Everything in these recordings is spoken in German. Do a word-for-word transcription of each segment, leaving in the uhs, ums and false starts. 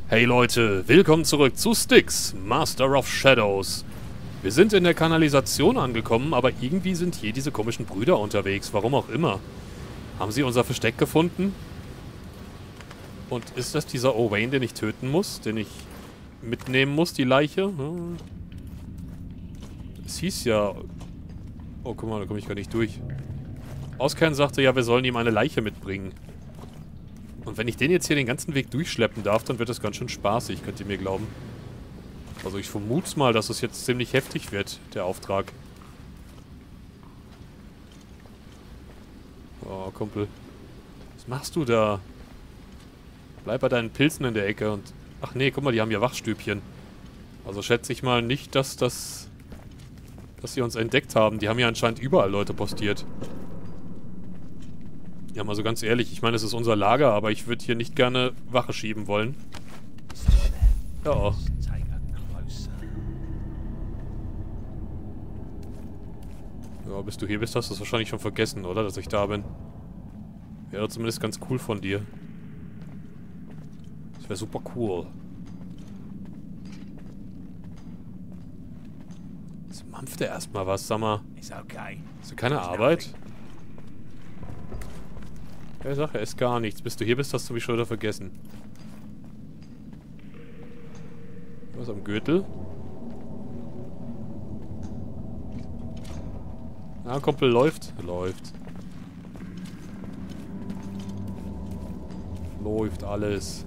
Hey Leute, willkommen zurück zu Styx, Master of Shadows. Wir sind in der Kanalisation angekommen, aber irgendwie sind hier diese komischen Brüder unterwegs, warum auch immer. Haben sie unser Versteck gefunden? Und ist das dieser Owain, den ich töten muss? Den ich mitnehmen muss, die Leiche? Hm. Es hieß ja... Oh, guck mal, da komme ich gar nicht durch. Oskern sagte ja, wir sollen ihm eine Leiche mitbringen. Und wenn ich den jetzt hier den ganzen Weg durchschleppen darf, dann wird das ganz schön spaßig, könnt ihr mir glauben. Also ich vermute mal, dass es jetzt ziemlich heftig wird, der Auftrag. Oh, Kumpel. Was machst du da? Bleib bei deinen Pilzen in der Ecke und... Ach nee, guck mal, die haben ja Wachstübchen. Also schätze ich mal nicht, dass das... dass sie uns entdeckt haben. Die haben ja anscheinend überall Leute postiert. Ja, mal so ganz ehrlich, ich meine, es ist unser Lager, aber ich würde hier nicht gerne Wache schieben wollen. Ja. Oh. Ja, bis du hier bist, hast du es wahrscheinlich schon vergessen, oder? Dass ich da bin. Wäre zumindest ganz cool von dir. Das wäre super cool. Jetzt mampft er erstmal was, sag mal. Hast du keine Arbeit? Ja, Sache ist gar nichts. Bis du hier bist, hast du mich schon wieder vergessen. Was am Gürtel? Ah, Kumpel, läuft. Läuft. Läuft alles.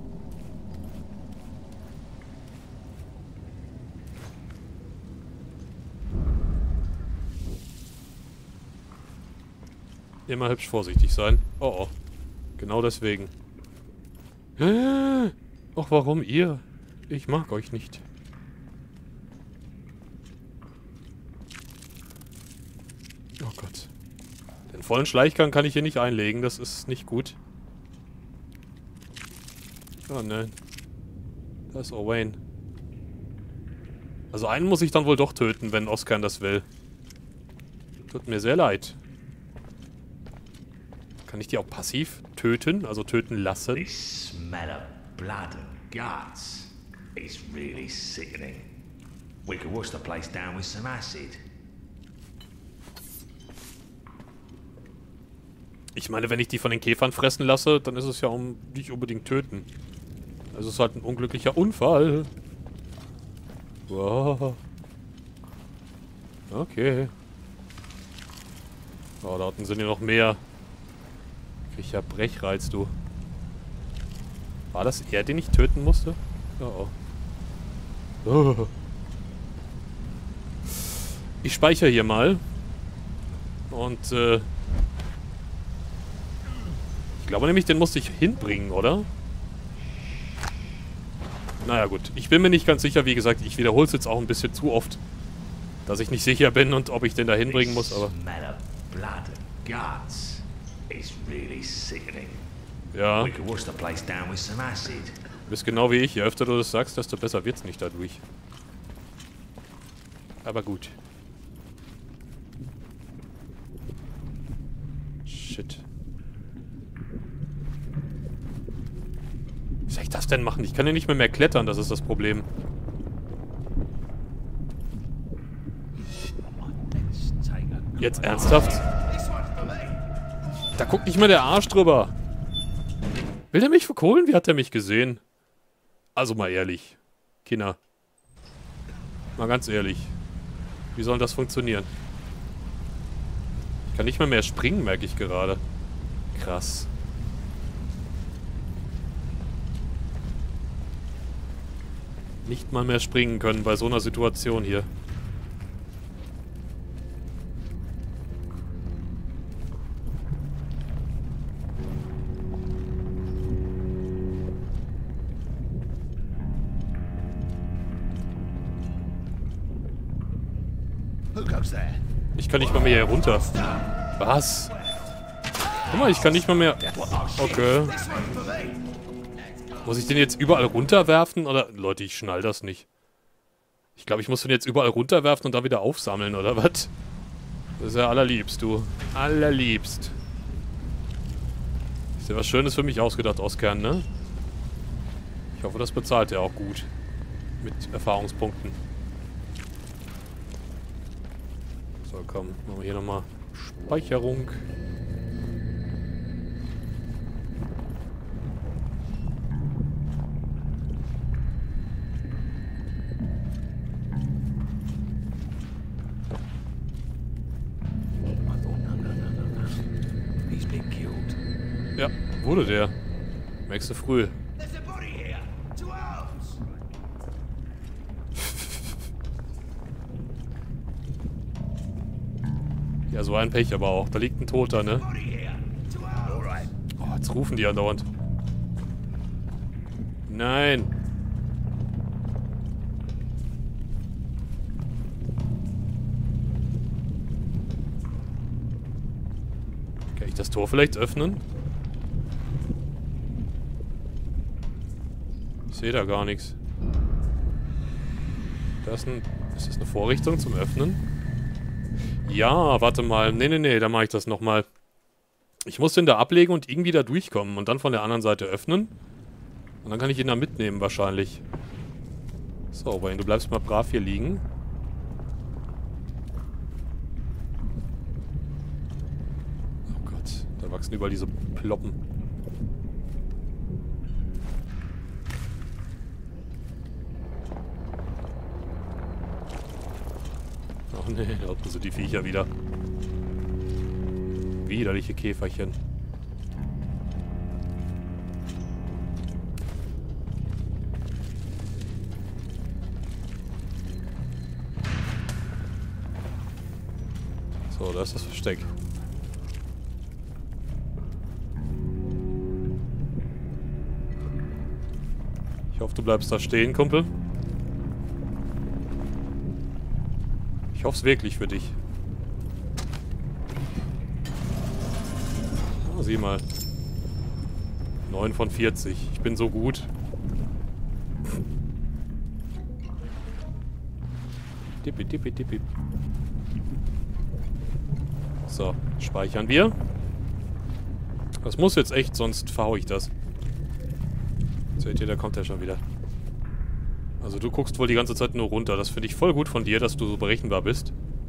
Immer hübsch vorsichtig sein. Oh oh. Genau deswegen. Ach, warum ihr? Ich mag euch nicht. Oh Gott. Den vollen Schleichgang kann ich hier nicht einlegen. Das ist nicht gut. Oh nein. Da ist Owain. Also einen muss ich dann wohl doch töten, wenn Oskar das will. Tut mir sehr leid. Kann ich die auch passiv töten? Also töten lassen? This smell of blood and guts is really sickening. We could wash the place down with some acid. Ich meine, wenn ich die von den Käfern fressen lasse, dann ist es ja um, nicht unbedingt töten. Also es ist halt ein unglücklicher Unfall. Wow. Okay. Oh, da unten sind ja noch mehr. Ich hab Brechreiz, du. War das er, den ich töten musste? Oh, oh. Oh. Ich speichere hier mal. Und, äh... ich glaube nämlich, den musste ich hinbringen, oder? Naja, gut. Ich bin mir nicht ganz sicher. Wie gesagt, ich wiederhole es jetzt auch ein bisschen zu oft. Dass ich nicht sicher bin und ob ich den da hinbringen muss, aber... Ja. Du bist genau wie ich. Je öfter du das sagst, desto besser wird's nicht dadurch. Aber gut. Shit. Wie soll ich das denn machen? Ich kann ja nicht mehr mehr klettern, das ist das Problem. Jetzt ernsthaft? Da guckt nicht mal der Arsch drüber. Will der mich verkohlen? Wie hat der mich gesehen? Also mal ehrlich. Kinder. Mal ganz ehrlich. Wie soll das funktionieren? Ich kann nicht mal mehr springen, merke ich gerade. Krass. Nicht mal mehr springen können bei so einer Situation hier. Ich kann nicht mal mehr hier runter. Was? Guck mal, ich kann nicht mal mehr... Okay. Muss ich den jetzt überall runterwerfen? Oder... Leute, ich schnall das nicht. Ich glaube, ich muss den jetzt überall runterwerfen und da wieder aufsammeln, oder was? Das ist ja allerliebst, du. Allerliebst. Ist ja was Schönes für mich ausgedacht, Oskar, ne? Ich hoffe, das bezahlt er auch gut. Mit Erfahrungspunkten. So, komm. Machen wir hier nochmal Speicherung. Ja, wurde der. Merkst du früh. Ja, so ein Pech aber auch. Da liegt ein Toter, ne? Oh, jetzt rufen die andauernd. Nein. Kann ich das Tor vielleicht öffnen? Ich sehe da gar nichts. Da ist ein... Ist das eine Vorrichtung zum Öffnen? Ja, warte mal. Nee, nee, nee, da mache ich das nochmal. Ich muss den da ablegen und irgendwie da durchkommen und dann von der anderen Seite öffnen. Und dann kann ich ihn da mitnehmen wahrscheinlich. So, Wayne, du bleibst mal brav hier liegen. Oh Gott, da wachsen überall diese Ploppen. Oh ne, da unten sind die Viecher wieder. Widerliche Käferchen. So, da ist das Versteck. Ich hoffe, du bleibst da stehen, Kumpel. Ich hoffe es wirklich für dich. Oh, sieh mal. neun von vierzig. Ich bin so gut. Dippi, dippi, dippi. So, speichern wir. Das muss jetzt echt, sonst verhau ich das. Seht ihr, da kommt er schon wieder. Also du guckst wohl die ganze Zeit nur runter. Das finde ich voll gut von dir, dass du so berechenbar bist.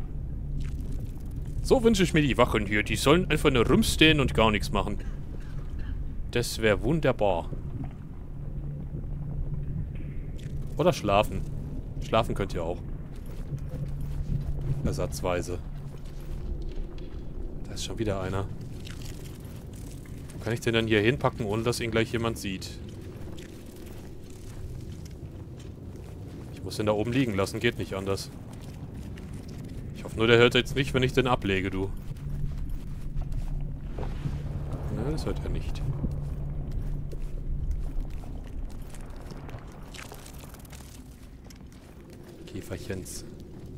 So wünsche ich mir die Wachen hier. Die sollen einfach nur rumstehen und gar nichts machen. Das wäre wunderbar. Oder schlafen. Schlafen könnt ihr auch. Ersatzweise. Da ist schon wieder einer. Wo kann ich den dann hier hinpacken, ohne dass ihn gleich jemand sieht? Ich muss den da oben liegen lassen, geht nicht anders. Ich hoffe nur, der hört jetzt nicht, wenn ich den ablege, du. Ne, das hört er nicht. Käferchens.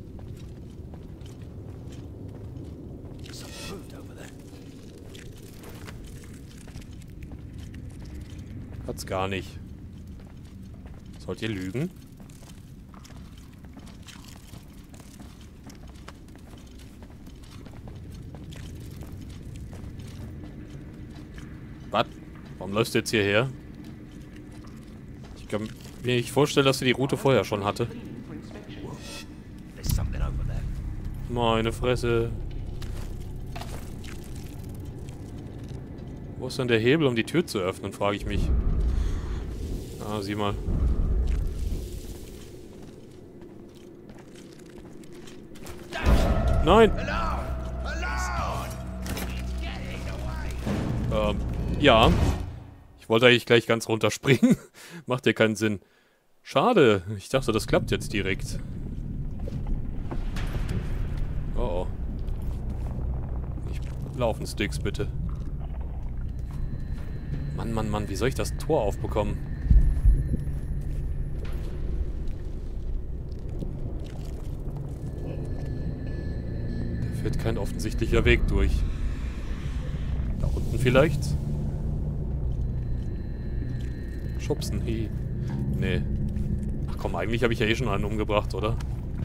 Hat's gar nicht. Sollt ihr lügen? Was? Warum läufst du jetzt hierher? Ich kann mir nicht vorstellen, dass sie die Route vorher schon hatte. Meine Fresse. Wo ist denn der Hebel, um die Tür zu öffnen, frage ich mich. Ah, sieh mal. Nein! Ähm, ja. Ich wollte eigentlich gleich ganz runterspringen. Macht ja keinen Sinn. Schade. Ich dachte, das klappt jetzt direkt. Oh oh. Nicht laufen, Sticks, bitte. Mann, Mann, Mann, wie soll ich das Tor aufbekommen? Da führt kein offensichtlicher Weg durch. Da unten vielleicht? Schubsen, hi. Nee. Ach komm, eigentlich habe ich ja eh schon einen umgebracht, oder?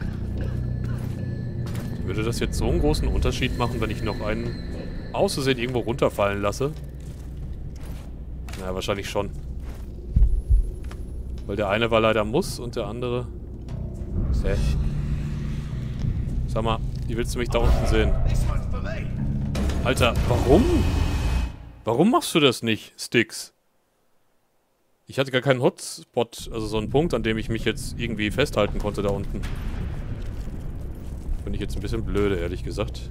Würde das jetzt so einen großen Unterschied machen, wenn ich noch einen aus Versehen irgendwo runterfallen lasse? Na, wahrscheinlich schon. Weil der eine war leider muss und der andere... Hä? Sag mal, wie willst du mich da unten sehen? Alter, warum? Warum machst du das nicht, Sticks? Ich hatte gar keinen Hotspot, also so einen Punkt, an dem ich mich jetzt irgendwie festhalten konnte da unten. Finde ich jetzt ein bisschen blöde, ehrlich gesagt.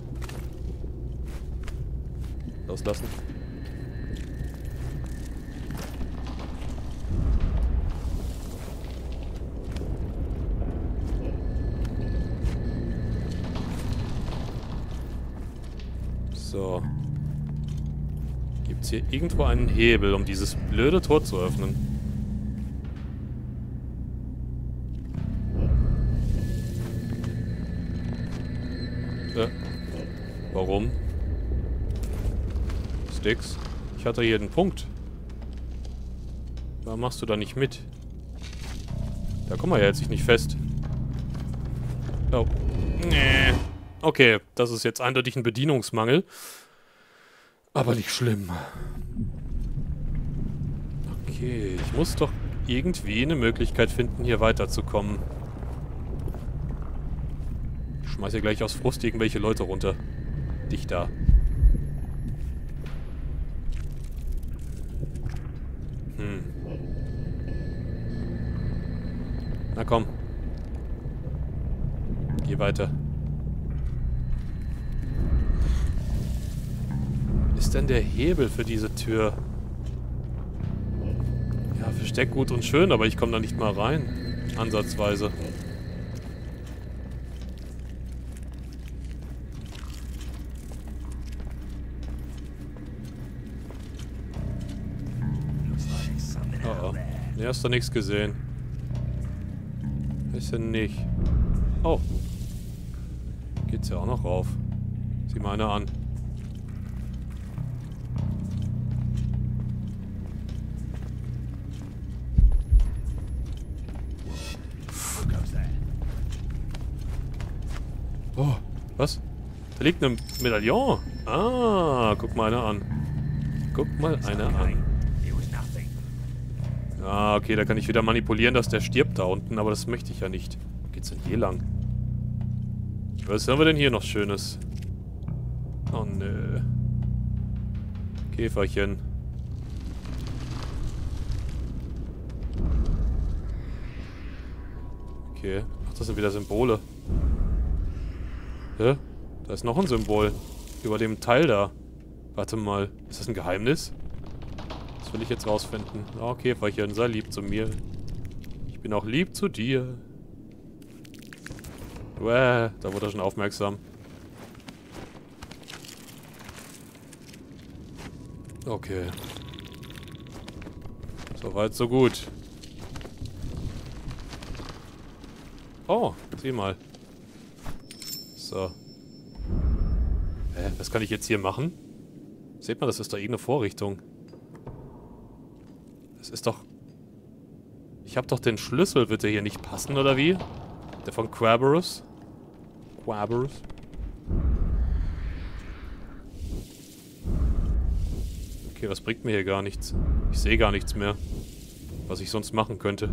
Loslassen. So. Gibt es hier irgendwo einen Hebel, um dieses blöde Tor zu öffnen? Äh. Warum? Sticks? Ich hatte hier einen Punkt. Warum machst du da nicht mit? Da kommen wir ja jetzt nicht fest. Oh. Nee. Okay, das ist jetzt eindeutig ein Bedienungsmangel. Aber nicht schlimm. Okay, ich muss doch irgendwie eine Möglichkeit finden, hier weiterzukommen. Ich schmeiß hier gleich aus Frust irgendwelche Leute runter. Dich da. Hm. Na komm. Geh weiter. Ist denn der Hebel für diese Tür? Ja, Versteck gut und schön, aber ich komme da nicht mal rein. Ansatzweise. Oh, oh. Ne, hast du nichts gesehen. Ist denn nicht. Oh. Geht's ja auch noch rauf. Sieh mal einer an. Oh, was? Da liegt ein Medaillon. Ah, guck mal einer an. Guck mal einer an. Ah, okay, da kann ich wieder manipulieren, dass der stirbt da unten, aber das möchte ich ja nicht. Wo geht's denn hier lang? Was haben wir denn hier noch Schönes? Oh, nö. Käferchen. Okay. Ach, das sind wieder Symbole. Hä? Da ist noch ein Symbol. Über dem Teil da. Warte mal. Ist das ein Geheimnis? Das will ich jetzt rausfinden. Oh, Käferchen, sei lieb zu mir. Ich bin auch lieb zu dir. Uäh, da wurde er schon aufmerksam. Okay. Soweit, so gut. Oh, sieh mal. So. Hä, was kann ich jetzt hier machen? Seht mal, das ist doch irgendeine Vorrichtung. Das ist doch... Ich hab doch den Schlüssel, wird der hier nicht passen, oder wie? Der von Quabarus? Quabarus? Okay, was bringt mir hier gar nichts? Ich sehe gar nichts mehr, was ich sonst machen könnte.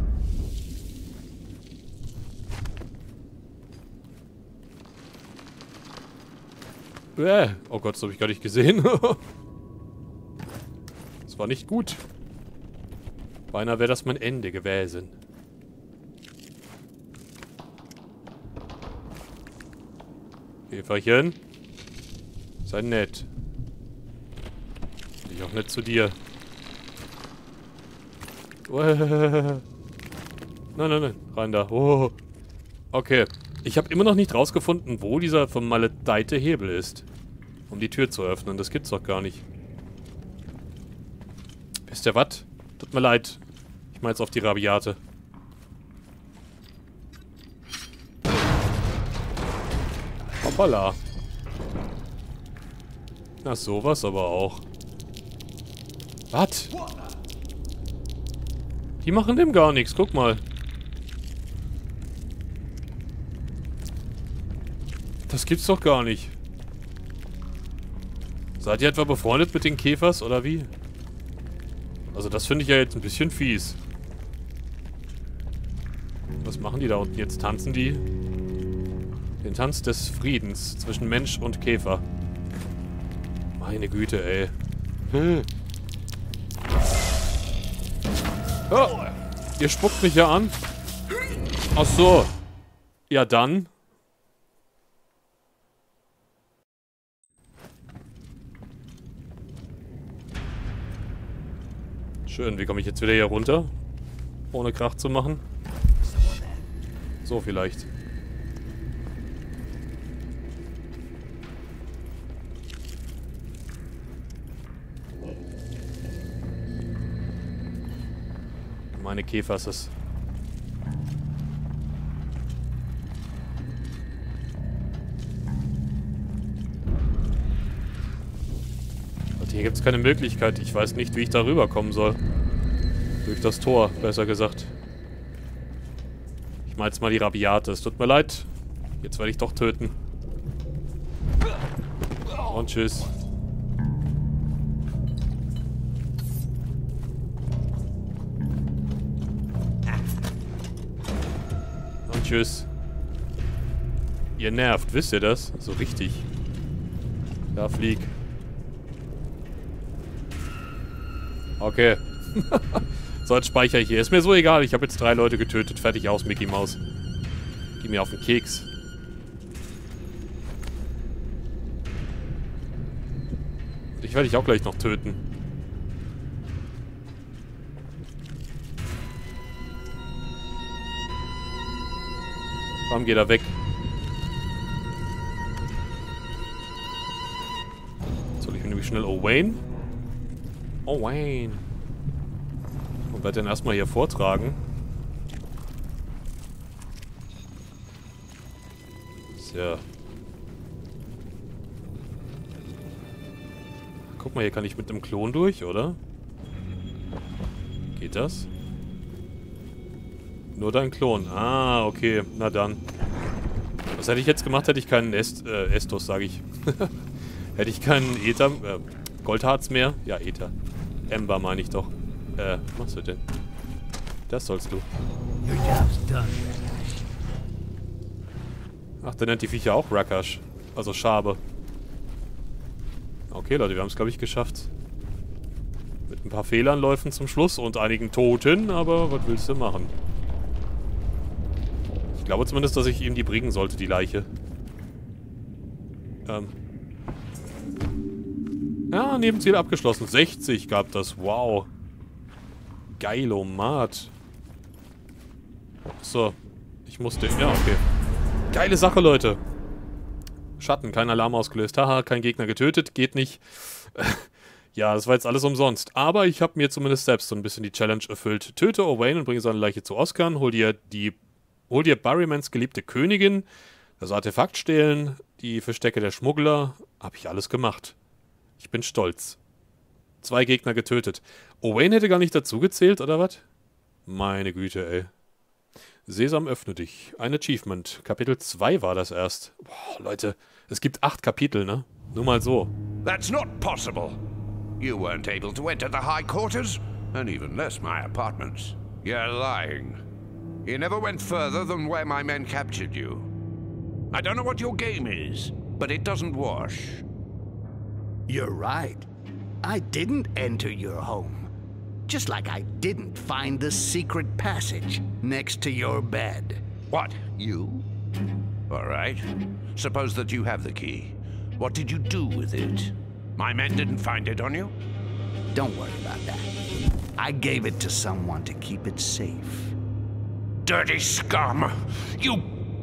Äh, oh Gott, das habe ich gar nicht gesehen. Das war nicht gut. Beinahe wäre das mein Ende gewesen. Käferchen. Sei nett. Ich auch nett zu dir. Nein, nein, nein. Rein da. Oh. Okay. Ich habe immer noch nicht rausgefunden, wo dieser vermaledeite Hebel ist. Um die Tür zu öffnen. Das gibt's doch gar nicht. Wisst ihr was? Tut mir leid. Ich mach jetzt auf die Rabiate. Hoppala. Na, sowas aber auch. Was? Die machen dem gar nichts. Guck mal. Das gibt's doch gar nicht. Seid ihr etwa befreundet mit den Käfers, oder wie? Also das finde ich ja jetzt ein bisschen fies. Was machen die da unten jetzt? Tanzen die? Den Tanz des Friedens zwischen Mensch und Käfer. Meine Güte, ey. Hm. Oh, ihr spuckt mich ja an. Ach so. Ja, dann. Schön, wie komme ich jetzt wieder hier runter? Ohne Krach zu machen. So vielleicht. Meine Käfer ist es. Und hier gibt es keine Möglichkeit. Ich weiß nicht, wie ich da rüberkommen soll. Durch das Tor, besser gesagt. Ich meine jetzt mal die Rabiate. Es tut mir leid. Jetzt werde ich doch töten. Und tschüss. Und tschüss. Ihr nervt, wisst ihr das? So richtig. Da flieg. Okay. So, jetzt speichere ich hier. Ist mir so egal. Ich habe jetzt drei Leute getötet. Fertig aus, Mickey Maus. Geh mir auf den Keks. Ich werde dich auch gleich noch töten. Warum geht er weg? Soll ich mir nämlich schnell Owain? Owain. Und werde den erstmal hier vortragen. So. Guck mal, hier kann ich mit einem Klon durch, oder? Geht das? Nur dein Klon. Ah, okay. Na dann. Was hätte ich jetzt gemacht, hätte ich keinen Est, äh, Estus, sage ich. Hätte ich keinen Äther, äh, Goldharz mehr? Ja, Äther. Ember meine ich doch. Äh, was machst du denn? Das sollst du. Ach, der nennt die Viecher auch Rakash. Also Schabe. Okay, Leute, wir haben es, glaube ich, geschafft. Mit ein paar Fehlanläufen zum Schluss und einigen Toten, aber was willst du machen? Ich glaube zumindest, dass ich ihm die bringen sollte, die Leiche. Ähm. Ja, Nebenziel abgeschlossen. sechzig gab das. Wow. Geilomat. So. Ich musste... Ja, okay. Geile Sache, Leute. Schatten, kein Alarm ausgelöst. Haha, kein Gegner getötet. Geht nicht. Ja, das war jetzt alles umsonst. Aber ich habe mir zumindest selbst so ein bisschen die Challenge erfüllt. Töte Owain und bringe seine Leiche zu Oscan. Hol dir die... Hol dir Barrymans geliebte Königin. Das Artefakt stehlen. Die Verstecke der Schmuggler. Hab ich alles gemacht. Ich bin stolz. Zwei Gegner getötet. Owain hätte gar nicht dazu gezählt, oder was? Meine Güte, ey. Sesam, öffne dich. Ein Achievement. Kapitel zwei war das erst. Boah, Leute, es gibt acht Kapitel, ne? Nur mal so. That's not possible. You weren't able to enter the high quarters, and even less my apartments. You're lying. You never went further than where my men captured you. I don't know what your game is, but it doesn't wash. You're right. I didn't enter your home. Just like I didn't find the secret passage next to your bed. What, you? All right. Suppose that you have the key. What did you do with it? My men didn't find it on you? Don't worry about that. I gave it to someone to keep it safe. Dirty scum! You...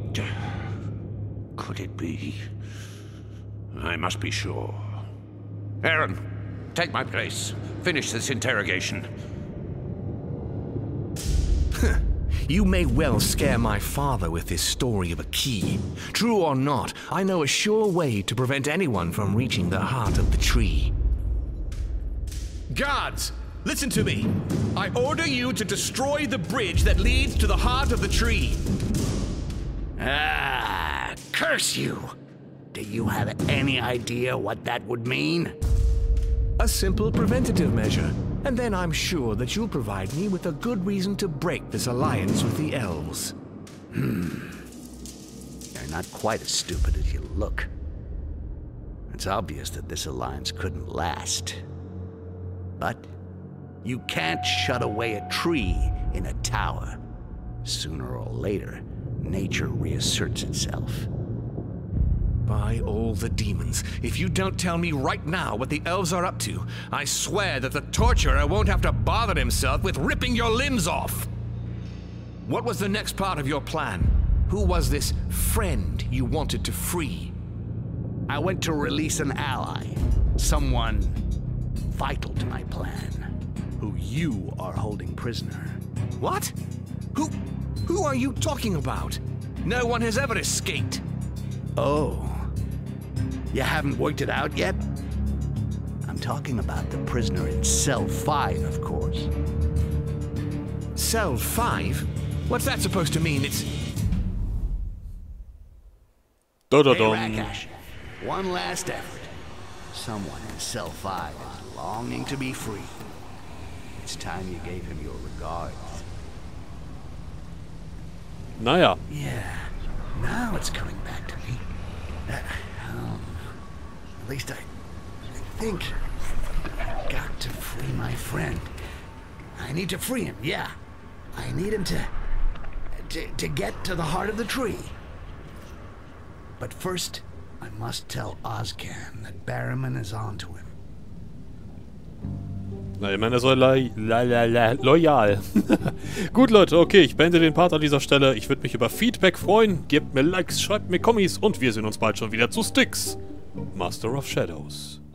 Could it be? I must be sure. Aaron, take my place. Finish this interrogation. You may well scare my father with this story of a key. True or not, I know a sure way to prevent anyone from reaching the heart of the tree. Guards, listen to me. I order you to destroy the bridge that leads to the heart of the tree. Ah, curse you! Do you have any idea what that would mean? A simple preventative measure. And then I'm sure that you'll provide me with a good reason to break this alliance with the elves. Hmm. You're not quite as stupid as you look. It's obvious that this alliance couldn't last. But you can't shut away a tree in a tower. Sooner or later, nature reasserts itself. By all the demons, if you don't tell me right now what the elves are up to, I swear that the torturer won't have to bother himself with ripping your limbs off! What was the next part of your plan? Who was this friend you wanted to free? I went to release an ally. Someone vital to my plan. Who you are holding prisoner. What? Who... who are you talking about? No one has ever escaped. Oh. You haven't worked it out yet? I'm talking about the prisoner in Cell five, of course. Cell five? What's that supposed to mean? It's... Da da Hey, dum. Rakash, one last effort. Someone in Cell five is longing to be free. It's time you gave him your regards. Naja. Yeah, now it's coming back to me. Uh, um, at least I, I think I've got to free my friend. I need to free him, yeah. I need him to, to, to get to the heart of the tree. But first, I must tell Ozcan that Barrowman is on to him. Na, ich meine, er soll loi- la- la- la- loyal. Gut, Leute, okay, ich beende den Part an dieser Stelle. Ich würde mich über Feedback freuen. Gebt mir Likes, schreibt mir Kommis und wir sehen uns bald schon wieder zu Styx, Master of Shadows.